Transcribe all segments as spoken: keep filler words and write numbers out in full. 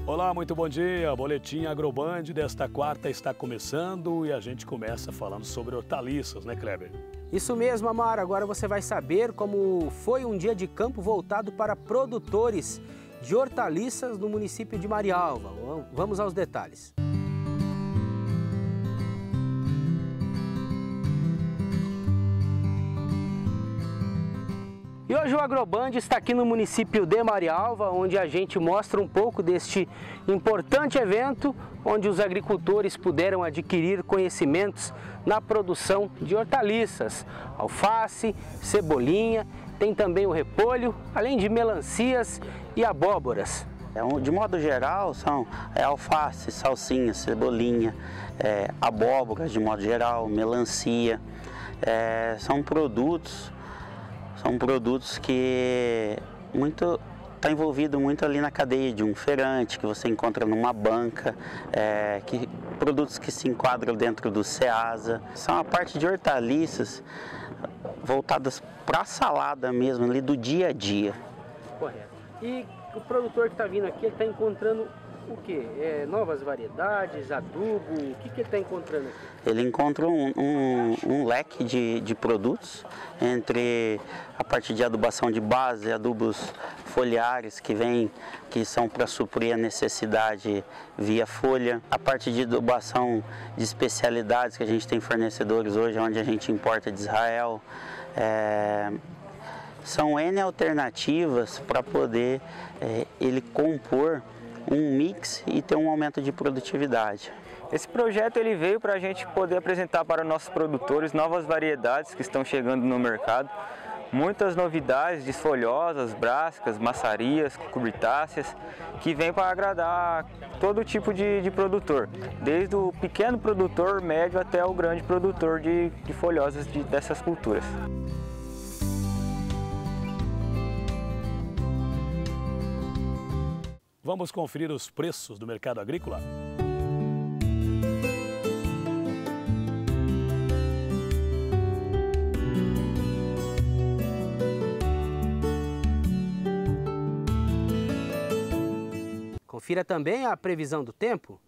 Olá, muito bom dia. Boletim Agroband desta quarta está começando e a gente começa falando sobre hortaliças, né, Kleber? Isso mesmo, Amaro. Agora você vai saber como foi um dia de campo voltado para produtores de hortaliças no município de Marialva. Vamos aos detalhes. E hoje o Agroband está aqui no município de Marialva, onde a gente mostra um pouco deste importante evento, onde os agricultores puderam adquirir conhecimentos na produção de hortaliças, alface, cebolinha, tem também o repolho, além de melancias e abóboras. De modo geral, são é, alface, salsinha, cebolinha, é, abóboras de modo geral, melancia, é, são produtos São produtos que muito está envolvido muito ali na cadeia de um feirante, que você encontra numa banca, é, que, produtos que se enquadram dentro do Ceasa. São a parte de hortaliças voltadas para a salada mesmo, ali do dia a dia. Correto. E o produtor que está vindo aqui, ele está encontrando o que? É, novas variedades, adubo, o que, que ele está encontrando aqui? Ele encontra um, um, um leque de, de produtos, entre a parte de adubação de base, adubos foliares que vem, que são para suprir a necessidade via folha, a parte de adubação de especialidades que a gente tem fornecedores hoje, onde a gente importa de Israel. É, são N alternativas para poder é, ele compor um mix e ter um aumento de produtividade. Esse projeto ele veio para a gente poder apresentar para os nossos produtores novas variedades que estão chegando no mercado, muitas novidades desfolhosas, brásicas, maçarias, cubritáceas, que vêm para agradar todo tipo de, de produtor, desde o pequeno produtor, médio, até o grande produtor de, de folhosas de, dessas culturas. Vamos conferir os preços do mercado agrícola? Confira também a previsão do tempo.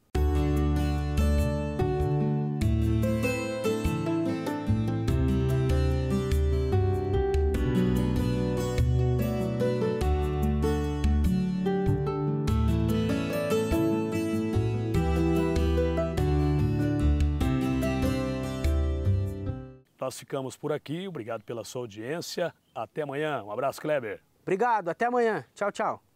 Nós ficamos por aqui, obrigado pela sua audiência, até amanhã, um abraço, Kleber. Obrigado, até amanhã, tchau, tchau.